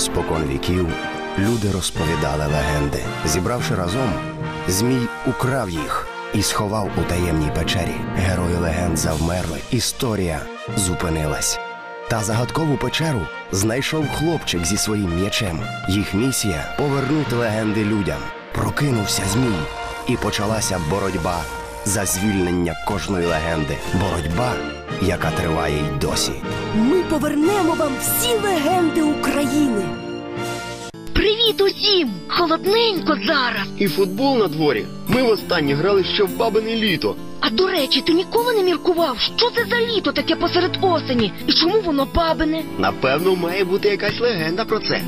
Спокон віків люди розповідали легенди. Зібравши разом, Змій украв їх і сховав у таємній печері. Герої легенд завмерли, історія зупинилась. Та загадкову печеру знайшов хлопчик зі своїм м'ячем. Їх місія – повернути легенди людям. Прокинувся Змій, і почалася боротьба за звільнення кожної легенди. Боротьба, яка триває й досі. Ми повернемо вам всі легенди України. Привіт усім! Холодненько зараз. І футбол на дворі. Ми востаннє грали ще в бабине літо. А до речі, ти ніколи не міркував, що це за літо таке посеред осені? І чому воно бабине? Напевно, має бути якась легенда про це.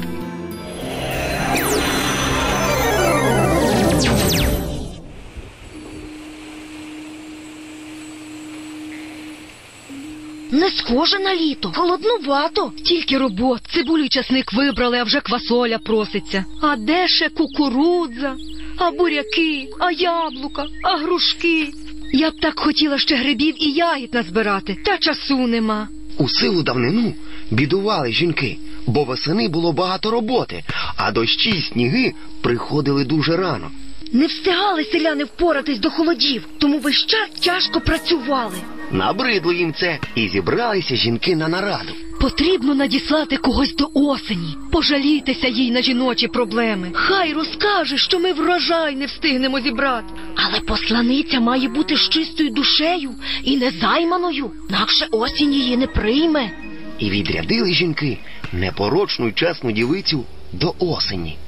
Не схоже на літо. Холоднувато. Тільки робот. Цибулю й часник вибрали, а вже квасоля проситься. А де ще кукурудза? А буряки? А яблука? А грушки? Я б так хотіла ще грибів і ягід назбирати, та часу нема. У сиву давнину бідували жінки, бо восени було багато роботи, а дощі й сніги приходили дуже рано. Не встигали селяни впоратись до холодів, тому весь час тяжко працювали. Набридло їм це, і зібралися жінки на нараду. Потрібно надіслати когось до осені. Пожалійтеся їй на жіночі проблеми. Хай розкаже, що ми врожай не встигнемо зібрати. Але посланиця має бути з чистою душею і незайманою, інакше осінь її не прийме. І відрядили жінки непорочну й чесну дівицю до осені.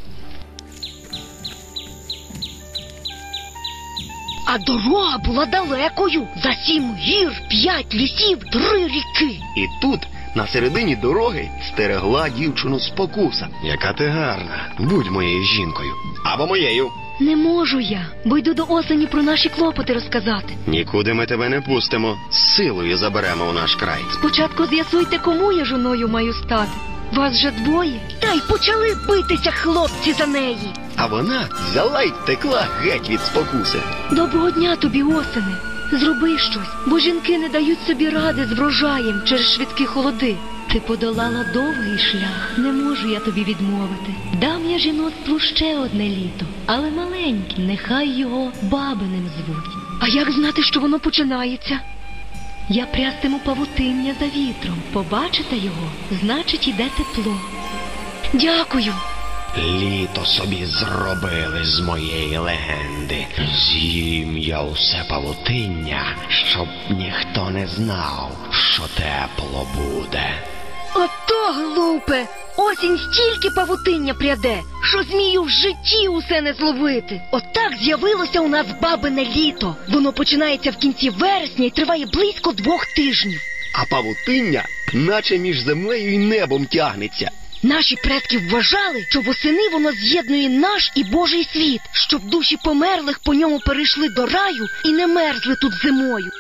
А дорога була далекою. За 7 гір, 5 лісів, 3 ріки. І тут, на середині дороги, стерегла дівчину спокуса. Яка ти гарна. Будь моєю жінкою. Або моєю. Не можу я, бо йду до осені про наші клопоти розказати. Нікуди ми тебе не пустимо. З силою заберемо у наш край. Спочатку з'ясуйте, кому я жоною маю стати. Вас же 2. Та й почали битися хлопці за неї. А вона взяла й втекла геть від спокуси. Доброго дня тобі, осени. Зроби щось, бо жінки не дають собі ради з врожаєм через швидкі холоди. Ти подолала довгий шлях, не можу я тобі відмовити. Дам я жіноцтву ще одне літо, але маленьке, нехай його бабиним звуть. А як знати, що воно починається? Я прястиму павутиння за вітром. Побачите його, значить іде тепло. Дякую. Літо собі зробили з моєї легенди. З'їм я усе павутиння, щоб ніхто не знав, що тепло буде. Ото глупе! Осінь стільки павутиння пряде, що змію в житті усе не зловити. Отак з'явилося у нас бабине літо. Воно починається в кінці вересня і триває близько 2 тижнів. А павутиння наче між землею і небом тягнеться. Наші предки вважали, що восени воно з'єднує наш і Божий світ, щоб душі померлих по ньому перейшли до раю і не мерзли тут зимою.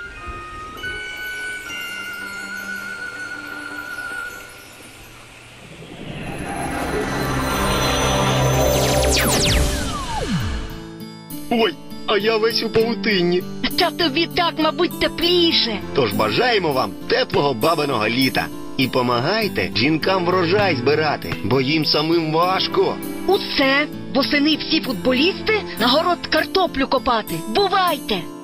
Ой, а я весь у павутинні. Та тобі так, мабуть, тепліше. Тож бажаємо вам теплого бабиного літа. І помагайте жінкам врожай збирати, бо їм самим важко. Усе, восени всі футболісти на город картоплю копати. Бувайте!